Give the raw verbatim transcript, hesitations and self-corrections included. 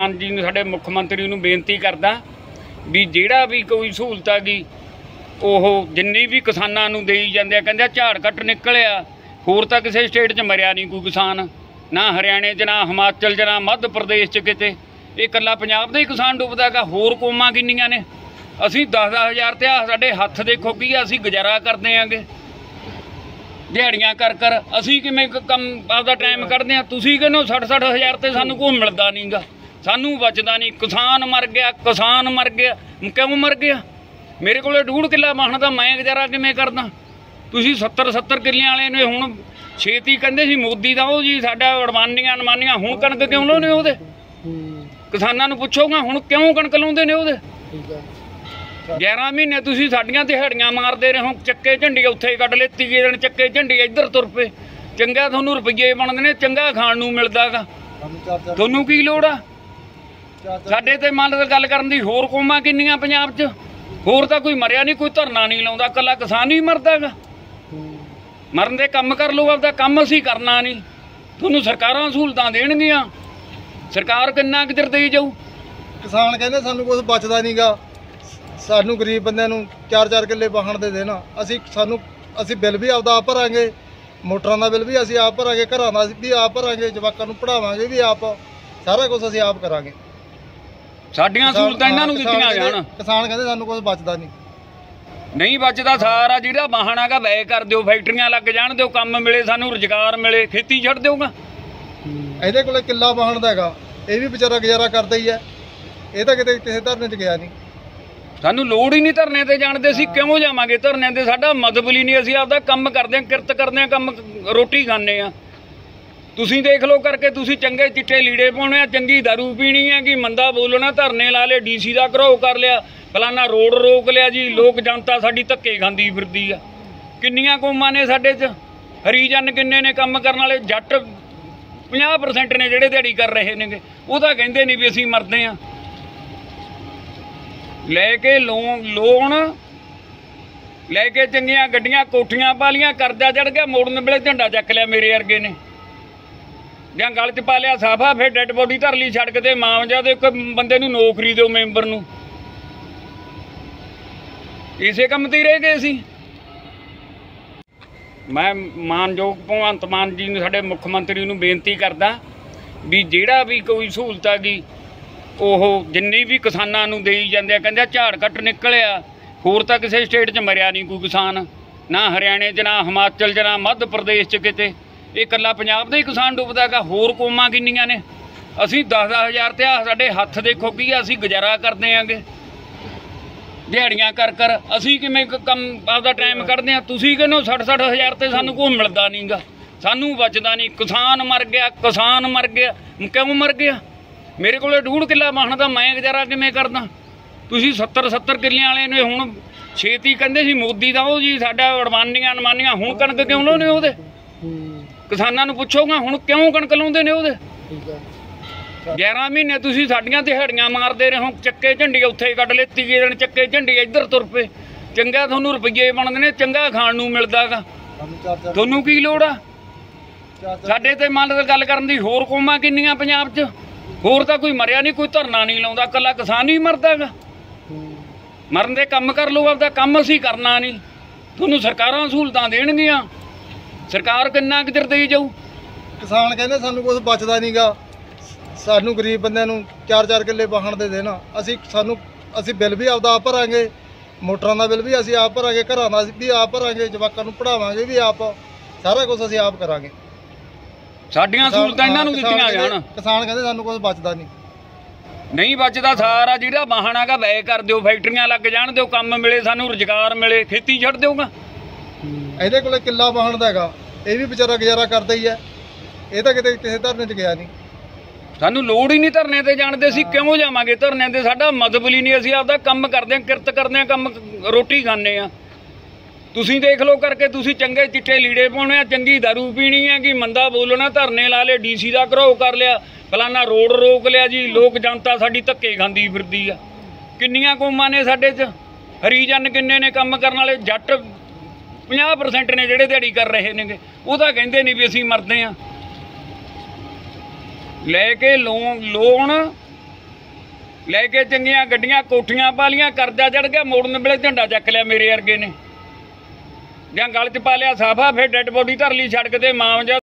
जी ਨੂੰ ਸਾਡੇ ਮੁੱਖ ਮੰਤਰੀ ਨੂੰ ਬੇਨਤੀ ਕਰਦਾ ਵੀ ਜਿਹੜਾ ਵੀ ਕੋਈ ਸਹੂਲਤ ਹੈਗੀ ਉਹ ਜਿੰਨੀ ਵੀ ਕਿਸਾਨਾਂ ਨੂੰ ਦੇਈ ਜਾਂਦੇ ਆ। ਕਹਿੰਦੇ ਝਾੜ ਘੱਟ ਨਿਕਲਿਆ, ਹੋਰ ਤਾਂ ਕਿਸੇ ਸਟੇਟ 'ਚ ਮਰਿਆ ਨਹੀਂ ਕੋਈ ਕਿਸਾਨ, ਨਾ ਹਰਿਆਣੇ 'ਚ ਨਾ ਹਿਮਾਚਲ 'ਚ ਨਾ ਮੱਧ ਪ੍ਰਦੇਸ਼ 'ਚ ਕਿਤੇ। ਇਹ ਇਕੱਲਾ ਪੰਜਾਬ ਦਾ ਹੀ ਕਿਸਾਨ ਡੁੱਬਦਾ ਗਾ। ਹੋਰ ਕੌਮਾਂ ਕਿੰਨੀਆਂ ਨੇ? ਅਸੀਂ ਦਸ ਦਸ ਹਜ਼ਾਰ ਤੇ ਸਾਡੇ ਹੱਥ ਦੇਖੋ ਕੀ ਆ, ਅਸੀਂ ਗੁਜ਼ਾਰਾ ਕਰਦੇ ਆਂਗੇ ਦਿਹਾੜੀਆਂ ਕਰ ਕਰ। ਅਸੀਂ ਕਿਵੇਂ ਕੰਮ ਆਪਦਾ ਟਾਈਮ ਕੱਢਦੇ ਹਾਂ? ਤੁਸੀਂ ਕਹਿੰਦੇ ਸੱਠ ਸੱਠ ਹਜ਼ਾਰ ਤੇ ਸਾਨੂੰ ਕੋਈ ਮਿਲਦਾ ਨਹੀਂ ਗਾ, ਸਾਨੂੰ ਬਚਦਾ ਨਹੀਂ। ਕਿਸਾਨ ਮਰ ਗਿਆ, ਕਿਸਾਨ ਮਰ ਗਿਆ। ਕਿਉਂ ਮਰ ਗਿਆ? ਮੇਰੇ ਕੋਲ ਡੂਢ ਕਿੱਲਾ ਵਾਹਣ ਦਾ, ਮੈਂ ਗੁਜ਼ਾਰਾ ਕਿਵੇਂ ਕਰਦਾ? ਤੁਸੀਂ ਸੱਤਰ ਸੱਤਰ ਕਿੱਲਿਆਂ ਵਾਲੇ ਨੇ ਹੁਣ ਛੇਤੀ ਕਹਿੰਦੇ ਸੀ ਮੋਦੀ ਦਾ ਉਹ ਜੀ ਸਾਡਾ ਅਡਵਾਨੀਆਂ ਅਨਮਾਨੀਆਂ। ਹੁਣ ਕਣਕ ਕਿਉਂ ਲਾਉਂਦੇ ਉਹਦੇ? ਕਿਸਾਨਾਂ ਨੂੰ ਪੁੱਛੋਗਾ ਹੁਣ ਕਿਉਂ ਕਣਕ ਲਾਉਂਦੇ ਨੇ ਉਹਦੇ? ਗਿਆਰਾਂ ਮਹੀਨੇ ਤੁਸੀਂ ਸਾਡੀਆਂ ਦਿਹਾੜੀਆਂ ਮਾਰਦੇ ਰਹੇ ਹੋ। ਚੱਕੇ ਝੰਡੀ ਉੱਥੇ ਕੱਢ ਲਏ, ਤੀਏ ਦਿਨ ਚੱਕੇ ਝੰਡੀ ਇੱਧਰ ਤੁਰ ਪਏ। ਚੰਗਾ ਤੁਹਾਨੂੰ ਰੁਪਈਏ ਬਣਦੇ ਨੇ, ਚੰਗਾ ਖਾਣ ਨੂੰ ਮਿਲਦਾ ਗਾ, ਤੁਹਾਨੂੰ ਕੀ ਲੋੜ ਆ ਸਾਡੇ ਤੇ ਮਨ ਦੀ ਗੱਲ ਕਰਨ ਦੀ? ਹੋਰ ਕੌਮਾਂ ਕਿੰਨੀਆਂ ਪੰਜਾਬ 'ਚ? ਹੋਰ ਤਾਂ ਕੋਈ ਮਰਿਆ ਨਹੀਂ, ਕੋਈ ਧਰਨਾ ਨਹੀਂ ਲਾਉਂਦਾ, ਇਕੱਲਾ ਕਿਸਾਨ ਹੀ ਮਰਦਾ ਗਾ। ਮਰਨ ਦੇ ਕੰਮ ਕਰ ਲਓ ਆਪਦਾ, ਕੰਮ ਅਸੀਂ ਕਰਨਾ ਨਹੀਂ। ਤੁਹਾਨੂੰ ਸਰਕਾਰਾਂ ਸਹੂਲਤਾਂ ਦੇਣਗੀਆਂ, ਸਰਕਾਰ ਕਿੰਨਾ ਕੁ ਚਿਰ ਦੇਈ ਜਾਊ? ਕਿਸਾਨ ਕਹਿੰਦੇ ਸਾਨੂੰ ਕੁਛ ਬਚਦਾ ਨਹੀਂ ਗਾ, ਸਾਨੂੰ ਗਰੀਬ ਬੰਦਿਆਂ ਨੂੰ ਚਾਰ ਚਾਰ ਕਿੱਲੇ ਵਾਹਣ ਦੇ ਦੇਣਾ। ਅਸੀਂ ਸਾਨੂੰ ਅਸੀਂ ਬਿੱਲ ਵੀ ਆਪਦਾ ਆਪ ਭਰਾਂਗੇ, ਮੋਟਰਾਂ ਦਾ ਬਿੱਲ ਵੀ ਅਸੀਂ ਆਪ ਭਰਾਂਗੇ, ਘਰਾਂ ਦਾ ਵੀ ਆਪ ਭਰਾਂਗੇ, ਜਵਾਕਾਂ ਨੂੰ ਪੜ੍ਹਾਵਾਂਗੇ ਵੀ ਆਪ, ਸਾਰਾ ਕੁਛ ਅਸੀਂ ਆਪ ਕਰਾਂਗੇ। ਸਾਡੀਆਂ ਸਹੂਲਤਾਂ ਇਹਨਾਂ ਨੂੰ ਦਿੱਤੀਆਂ ਜਾਣ। ਕਿਸਾਨ ਕਹਿੰਦੇ ਸਾਨੂੰ ਕੁਛ ਬਚਦਾ ਨਹੀਂ, ਨਹੀਂ ਬਚਦਾ। ਸਾਰਾ ਜਿਹੜਾ ਵਾਹਣ ਹੈਗਾ ਵੈ ਕਰ ਦਿਓ, ਫੈਕਟਰੀਆਂ ਲੱਗ ਜਾਣ ਦਿਓ, ਕੰਮ ਮਿਲੇ, ਸਾਨੂੰ ਰੁਜ਼ਗਾਰ ਮਿਲੇ, ਖੇਤੀ ਛੱਡ ਦਿਓਗਾ। ਇਹਦੇ ਕੋਲੇ ਕਿੱਲਾ ਵਾਹਣ ਦਾ ਹੈਗਾ, ਇਹ ਵੀ ਵਿਚਾਰਾ ਗੁਜ਼ਾਰਾ ਕਰਦਾ ਹੀ ਹੈ। ਇਹ ਤਾਂ ਕਿਤੇ ਕਿਸੇ ਧਰਨੇ 'ਚ ਗਿਆ ਨਹੀਂ। ਸਾਨੂੰ ਲੋੜ ਹੀ ਨਹੀਂ ਧਰਨੇ ਤੇ ਜਾਣ ਦੀ। ਅਸੀਂ ਕਿਉਂ ਜਾਵਾਂਗੇ ਧਰਨੇ ਤੇ? ਸਾਡਾ ਮਤਲਬ ਹੀ ਨਹੀਂ। ਅਸੀਂ ਆਪਦਾ ਕੰਮ ਕਰਦੇ ਹਾਂ, ਕਿਰਤ ਕਰਦੇ ਹਾਂ, ਕੰਮ ਰੋਟੀ ਖਾਂਦੇ ਹਾਂ। ਤੁਸੀਂ ਦੇਖ ਲਓ ਕਰਕੇ, ਤੁਸੀਂ ਚੰਗੇ ਚਿੱਟੇ ਲੀੜੇ ਪਾਉਣੇ ਆ, ਚੰਗੀ ਦਾਰੂ ਪੀਣੀ ਹੈ ਕਿ ਮੰਦਾ ਬੋਲਣਾ, ਧਰਨੇ ਲਾ ਲਏ, ਡੀਸੀ ਦਾ ਘਰੋਹ ਕਰ ਲਿਆ, ਫਲਾਨਾ ਰੋਡ ਰੋਕ ਲਿਆ ਜੀ। ਲੋਕ ਜਨਤਾ ਸਾਡੀ ਧੱਕੇ ਖਾਂਦੀ ਫਿਰਦੀ ਆ। ਕਿੰਨੀਆਂ ਕੌਮਾਂ ਨੇ ਸਾਡੇ 'ਚ? ਹਰੀਜਨ ਕਿੰਨੇ ਨੇ ਕੰਮ ਕਰਨ ਵਾਲੇ? ਜੱਟ ਪੰਜਾਹ ਪਰਸੈਂਟ ਨੇ ਜਿਹੜੇ ਦਿਹਾੜੀ ਕਰ ਰਹੇ ਨੇਗੇ। ਉਹ ਤਾਂ ਕਹਿੰਦੇ ਨਹੀਂ ਵੀ ਅਸੀਂ ਮਰਦੇ ਹਾਂ। ਲੈ ਕੇ ਲੋਨ ਲੋਨ ਲੈ ਕੇ ਚੰਗੀਆਂ ਗੱਡੀਆਂ ਕੋਠੀਆਂ ਪਾ ਲੀਆਂ, ਕਰਜ਼ਾ ਚੜ ਗਿਆ, ਮੋੜਨ ਵੇਲੇ ਝੰਡਾ ਚੱਕ ਲਿਆ ਮੇਰੇ ਵਰਗੇ ਨੇ, ਜਾਂ ਗਲ 'ਚ ਪਾ ਲਿਆ ਸਾਫਾ, ਫਿਰ ਡੈਡ ਬੋਡੀ ਧਰ ਲਈ ਸੜਕ ਤੇ। ਮਾਮਜਾ ਦੇ ਇੱਕ ਬੰਦੇ ਨੂੰ ਨੌਕਰੀ ਦਿਓ, ਮੈਂਬਰ ਨੂੰ। ਇਸੇ ਕੰਮ ਤੇ ਹੀ ਰਹਿ ਗਏ ਅਸੀਂ। ਮੈਂ ਮਾਨਯੋਗ ਭਗਵੰਤ ਮਾਨ ਜੀ ਨੂੰ ਸਾਡੇ ਮੁੱਖ ਮੰਤਰੀ ਨੂੰ ਬੇਨਤੀ ਕਰਦਾ ਵੀ ਜਿਹੜਾ ਵੀ ਕੋਈ ਸਹੂਲਤ ਹੈਗੀ ਉਹ ਜਿੰਨੀ ਵੀ ਕਿਸਾਨਾਂ ਨੂੰ ਦੇਈ ਜਾਂਦੇ ਆ। ਕਹਿੰਦੇ ਝਾੜ ਘੱਟ ਨਿਕਲਿਆ, ਹੋਰ ਤਾਂ ਕਿਸੇ ਸਟੇਟ 'ਚ ਮਰਿਆ ਨਹੀਂ ਕੋਈ ਕਿਸਾਨ, ਨਾ ਹਰਿਆਣੇ 'ਚ ਨਾ ਹਿਮਾਚਲ 'ਚ ਨਾ ਮੱਧ ਪ੍ਰਦੇਸ਼ 'ਚ ਕਿਤੇ। ਇਹ ਇਕੱਲਾ ਪੰਜਾਬ ਦਾ ਹੀ ਕਿਸਾਨ ਡੁੱਬਦਾ ਗਾ। ਹੋਰ ਕੌਮਾਂ ਕਿੰਨੀਆਂ ਨੇ? ਅਸੀਂ ਦਸ ਦਸ ਹਜ਼ਾਰ ਤੇ ਸਾਡੇ ਹੱਥ ਦੇਖੋ ਕੀ ਆ, ਅਸੀਂ ਗੁਜ਼ਾਰਾ ਕਰਦੇ ਆਂਗੇ ਦਿਹਾੜੀਆਂ ਕਰ ਕਰ। ਅਸੀਂ ਕਿਵੇਂ ਕੰਮ ਆਪਦਾ ਟਾਈਮ ਕੱਢਦੇ ਹਾਂ? ਤੁਸੀਂ ਕਹਿੰਦੇ ਸੱਠ ਸੱਠ ਹਜ਼ਾਰ ਤੇ ਸਾਨੂੰ ਕੋਈ ਮਿਲਦਾ ਨਹੀਂ ਗਾ, ਸਾਨੂੰ ਬਚਦਾ ਨਹੀਂ। ਕਿਸਾਨ ਮਰ ਗਿਆ, ਕਿਸਾਨ ਮਰ ਗਿਆ। ਕਿਉਂ ਮਰ ਗਿਆ? ਮੇਰੇ ਕੋਲ ਡੂਢ ਕਿੱਲਾ ਵਾਹਣ ਦਾ, ਮੈਂ ਗੁਜ਼ਾਰਾ ਕਿਵੇਂ ਕਰਦਾ? ਤੁਸੀਂ ਸੱਤਰ ਸੱਤਰ ਕਿੱਲਿਆਂ ਵਾਲੇ ਨੇ ਹੁਣ ਛੇਤੀ ਕਹਿੰਦੇ ਸੀ ਮੋਦੀ ਦਾ ਉਹ ਜੀ ਸਾਡਾ ਅਡਵਾਨੀਆਂ ਅਨਮਾਨੀਆਂ। ਹੁਣ ਕਣਕ ਕਿਉਂ ਲਾਉਂਦੇ ਉਹਦੇ? ਕਿਸਾਨਾਂ ਨੂੰ ਪੁੱਛੋਗਾ ਹੁਣ ਕਿਉਂ ਕਣਕ ਲਾਉਂਦੇ ਨੇ ਉਹਦੇ? ਗਿਆਰਾਂ ਮਹੀਨੇ ਤੁਸੀਂ ਸਾਡੀਆਂ ਦਿਹਾੜੀਆਂ ਮਾਰਦੇ ਰਹੇ ਹੋ। ਚੱਕੇ ਝੰਡੀ ਉੱਥੇ ਕੱਢ ਲਏ, ਤੀਏ ਦਿਨ ਚੱਕੇ ਝੰਡੀ ਇੱਧਰ ਤੁਰ ਪਏ। ਚੰਗਾ ਤੁਹਾਨੂੰ ਰੁਪਈਏ ਬਣਦੇ ਨੇ, ਚੰਗਾ ਖਾਣ ਨੂੰ ਮਿਲਦਾ ਗਾ, ਤੁਹਾਨੂੰ ਕੀ ਲੋੜ ਆ ਸਾਡੇ ਤੇ ਮਨ ਦੀ ਗੱਲ ਕਰਨ ਦੀ? ਹੋਰ ਕੌਮਾਂ ਕਿੰਨੀਆਂ ਪੰਜਾਬ 'ਚ? ਹੋਰ ਤਾਂ ਕੋਈ ਮਰਿਆ ਨਹੀਂ, ਕੋਈ ਧਰਨਾ ਨਹੀਂ ਲਾਉਂਦਾ, ਇਕੱਲਾ ਕਿਸਾਨ ਹੀ ਮਰਦਾ ਗਾ। ਮਰਨ ਦੇ ਕੰਮ ਕਰ ਲਓ ਆਪਦਾ, ਕੰਮ ਅਸੀਂ ਕਰਨਾ ਨਹੀਂ। ਤੁਹਾਨੂੰ ਸਰਕਾਰਾਂ ਸਹੂਲਤਾਂ ਦੇਣਗੀਆਂ, ਸਰਕਾਰ ਕਿੰਨਾ ਕੁ ਚਿਰ ਦੇਈ ਜਾਊ? ਕਿਸਾਨ ਕਹਿੰਦੇ ਸਾਨੂੰ ਕੁਛ ਬਚਦਾ ਨਹੀਂ ਗਾ, ਸਾਨੂੰ ਗਰੀਬ ਬੰਦਿਆਂ ਨੂੰ ਚਾਰ ਚਾਰ ਕਿੱਲੇ ਵਾਹਣ ਦੇ ਦੇਣਾ। ਅਸੀਂ ਸਾਨੂੰ ਅਸੀਂ ਬਿੱਲ ਵੀ ਆਪਦਾ ਆਪ ਭਰਾਂਗੇ, ਮੋਟਰਾਂ ਦਾ ਬਿੱਲ ਵੀ ਅਸੀਂ ਆਪ ਭਰਾਂਗੇ, ਘਰਾਂ ਦਾ ਵੀ ਆਪ ਭਰਾਂਗੇ, ਜਵਾਕਾਂ ਨੂੰ ਪੜ੍ਹਾਵਾਂਗੇ ਵੀ ਆਪ, ਸਾਰਾ ਕੁਛ ਅਸੀਂ ਆਪ ਕਰਾਂਗੇ। ਸਾਡੀਆਂ ਸਹੂਲਤਾਂ ਇਹਨਾਂ ਨੂੰ ਦਿੱਤੀਆਂ ਜਾਣ। ਕਿਸਾਨ ਕਹਿੰਦੇ ਸਾਨੂੰ ਕੁਛ ਬਚਦਾ ਨਹੀਂ, ਨਹੀਂ ਬਚਦਾ। ਸਾਰਾ ਜਿਹੜਾ ਵਾਹਣ ਹੈਗਾ ਵੈ ਕਰ ਦਿਓ, ਫੈਕਟਰੀਆਂ ਲੱਗ ਜਾਣ ਦਿਓ, ਕੰਮ ਮਿਲੇ, ਸਾਨੂੰ ਰੁਜ਼ਗਾਰ ਮਿਲੇ, ਖੇਤੀ ਛੱਡ ਦਿਓਗਾ। ਇਹਦੇ ਕੋਲੇ ਕਿੱਲਾ ਵਾਹਣ ਦਾ ਹੈਗਾ, ਇਹ ਵੀ ਵਿਚਾਰਾ ਗੁਜ਼ਾਰਾ ਕਰਦਾ ਹੀ ਹੈ। ਇਹ ਤਾਂ ਕਿਤੇ ਕਿਸੇ ਧਰਨੇ 'ਚ ਗਿਆ ਨਹੀਂ। ਸਾਨੂੰ ਲੋੜ ਹੀ ਨਹੀਂ ਧਰਨੇ ਤੇ ਜਾਣ ਦੀ। ਅਸੀਂ ਕਿਉਂ ਜਾਵਾਂਗੇ ਧਰਨੇ ਤੇ? ਸਾਡਾ ਮਤਲਬ ਹੀ ਨਹੀਂ। ਅਸੀਂ ਆਪਦਾ ਕੰਮ ਕਰਦੇ ਹਾਂ, ਕਿਰਤ ਕਰਦੇ ਹਾਂ, ਕੰਮ ਰੋਟੀ ਖਾਂਦੇ ਹਾਂ। ਤੁਸੀਂ ਦੇਖ ਲਓ ਕਰਕੇ, ਤੁਸੀਂ ਚੰਗੇ ਚਿੱਟੇ ਲੀੜੇ ਪਾਉਣੇ ਆ, ਚੰਗੀ ਦਾਰੂ ਪੀਣੀ ਹੈ ਕਿ ਮੰਦਾ ਬੋਲਣਾ, ਧਰਨੇ ਲਾ ਲਏ, ਡੀਸੀ ਦਾ ਘਰੋਹ ਕਰ ਲਿਆ, ਫਲਾਨਾ ਰੋਡ ਰੋਕ ਲਿਆ ਜੀ। ਲੋਕ ਜਨਤਾ ਸਾਡੀ ਧੱਕੇ ਖਾਂਦੀ ਫਿਰਦੀ ਆ। ਕਿੰਨੀਆਂ ਕੌਮਾਂ ਨੇ ਸਾਡੇ 'ਚ? ਹਰੀਜਨ ਕਿੰਨੇ ਨੇ ਕੰਮ ਕਰਨ ਵਾਲੇ? ਜੱਟ ਪੰਜਾਹ ਪਰਸੈਂਟ ਨੇ ਜਿਹੜੇ ਦਿਹਾੜੀ ਕਰ ਰਹੇ ਨੇਗੇ। ਉਹ ਤਾਂ ਕਹਿੰਦੇ ਨਹੀਂ ਵੀ ਅਸੀਂ ਮਰਦੇ ਹਾਂ। ਲੈ ਕੇ ਲੋਨ ਲੋਨ ਲੈ ਕੇ ਚੰਗੀਆਂ ਗੱਡੀਆਂ ਕੋਠੀਆਂ ਪਾ ਲੀਆਂ, ਕਰਜ਼ਾ ਚੜ ਗਿਆ, ਮੋੜਨ ਵੇਲੇ ਝੰਡਾ ਚੱਕ ਲਿਆ ਮੇਰੇ ਵਰਗੇ ਨੇ, ਜਾਂ ਗਲ 'ਚ ਪਾ ਲਿਆ ਸਾਫਾ, ਫਿਰ ਡੈੱਡ ਬੋਡੀ ਧਰ ਲਈ ਸੜਕ ਤੇ ਮਾਮਜਾ